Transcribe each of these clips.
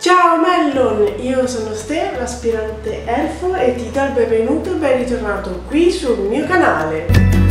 Ciao Mellon, io sono Ste, l'aspirante elfo, e ti do il benvenuto e ben ritornato qui sul mio canale.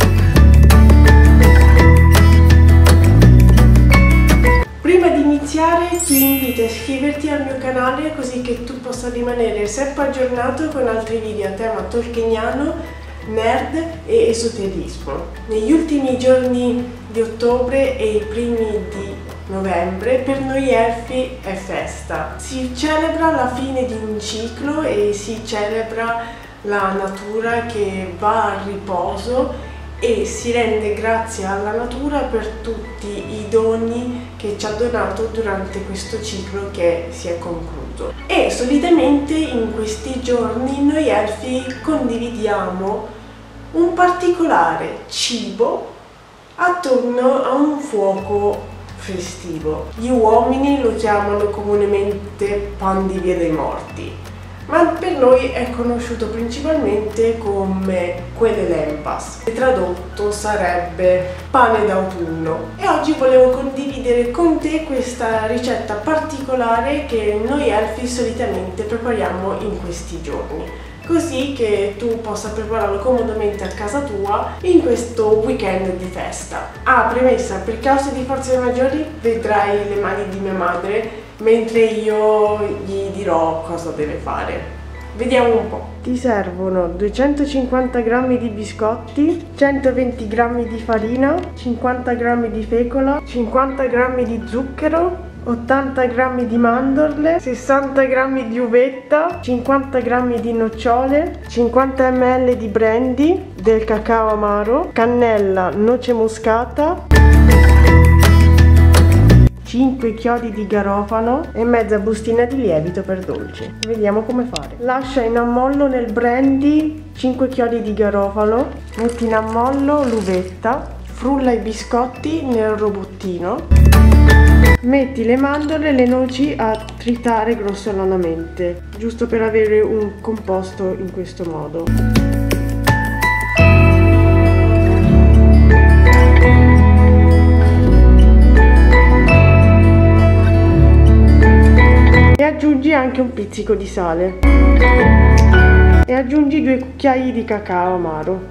Prima di iniziare ti invito a iscriverti al mio canale così che tu possa rimanere sempre aggiornato con altri video a tema tolkieniano, nerd e esoterismo. Negli ultimi giorni di ottobre e i primi di novembre per noi elfi è festa. Si celebra la fine di un ciclo e si celebra la natura che va a riposo e si rende grazie alla natura per tutti i doni che ci ha donato durante questo ciclo che si è concluso. E solitamente in questi giorni noi elfi condividiamo un particolare cibo attorno a un fuoco festivo. Gli uomini lo chiamano comunemente pan di Via dei Morti, ma per noi è conosciuto principalmente come Quel'Elempas, che tradotto sarebbe pane d'autunno. E oggi volevo condividere con te questa ricetta particolare che noi elfi solitamente prepariamo in questi giorni, così che tu possa prepararlo comodamente a casa tua in questo weekend di festa. Premessa, per causa di forze maggiori vedrai le mani di mia madre mentre io gli dirò cosa deve fare. Vediamo un po'. Ti servono 250 g di biscotti, 120 g di farina, 50 g di fecola, 50 g di zucchero, 80 g di mandorle, 60 g di uvetta, 50 g di nocciole, 50 ml di brandy, del cacao amaro, cannella, noce moscata, 5 chiodi di garofano e mezza bustina di lievito per dolci. Vediamo come fare. Lascia in ammollo nel brandy 5 chiodi di garofano, metti in ammollo l'uvetta, frulla i biscotti nel robottino, metti le mandorle e le noci a tritare grossolanamente, giusto per avere un composto in questo modo. E aggiungi anche un pizzico di sale. E aggiungi 2 cucchiai di cacao amaro.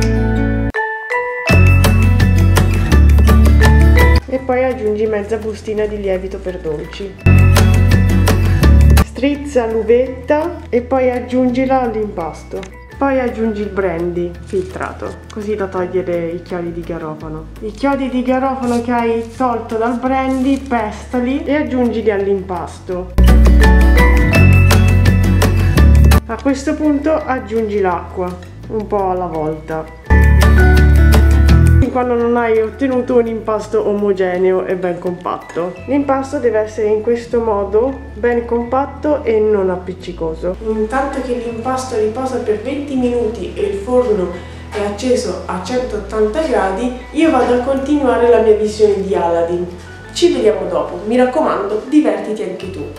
E poi aggiungi mezza bustina di lievito per dolci. Strizza l'uvetta e poi aggiungila all'impasto. Poi aggiungi il brandy filtrato, così da togliere i chiodi di garofano. I chiodi di garofano che hai tolto dal brandy pestali e aggiungili all'impasto. A questo punto aggiungi l'acqua, un po' alla volta, quando non hai ottenuto un impasto omogeneo e ben compatto. L'impasto deve essere in questo modo, ben compatto e non appiccicoso. Intanto che l'impasto riposa per 20 minuti e il forno è acceso a 180 gradi, io vado a continuare la mia visione di Aladdin. Ci vediamo dopo, mi raccomando, divertiti anche tu.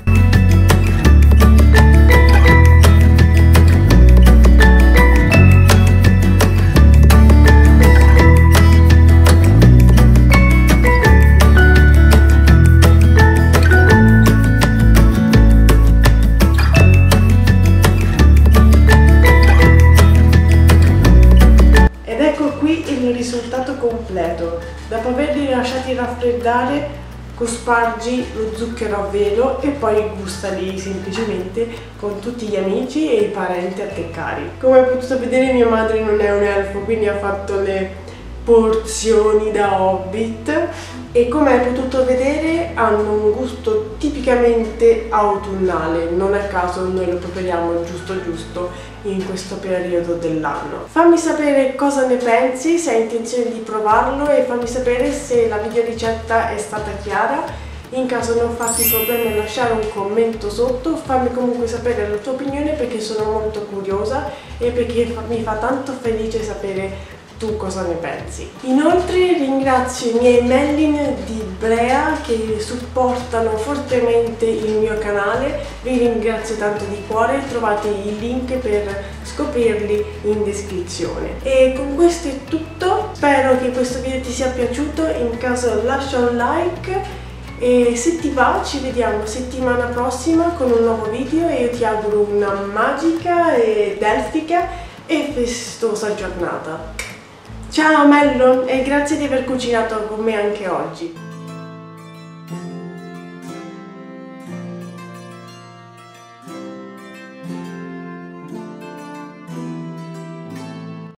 Risultato completo. Dopo averli lasciati raffreddare, cospargi lo zucchero a velo e poi gustali semplicemente con tutti gli amici e i parenti a te cari. Come hai potuto vedere, mia madre non è un elfo, quindi ha fatto le porzioni da hobbit e come hai potuto vedere hanno un gusto tipicamente autunnale. Non a caso noi lo prepariamo giusto in questo periodo dell'anno. Fammi sapere cosa ne pensi, se hai intenzione di provarlo, e fammi sapere se la videoricetta è stata chiara. In caso non farti problemi a lasciare un commento sotto, fammi comunque sapere la tua opinione perché sono molto curiosa e perché mi fa tanto felice sapere tu cosa ne pensi. Inoltre ringrazio i miei Mellin di Brea che supportano fortemente il mio canale, vi ringrazio tanto di cuore, trovate il link per scoprirli in descrizione. E con questo è tutto, spero che questo video ti sia piaciuto, in caso lascia un like e se ti va ci vediamo settimana prossima con un nuovo video e io ti auguro una magica ed elfica e festosa giornata. Ciao Mellon e grazie di aver cucinato con me anche oggi.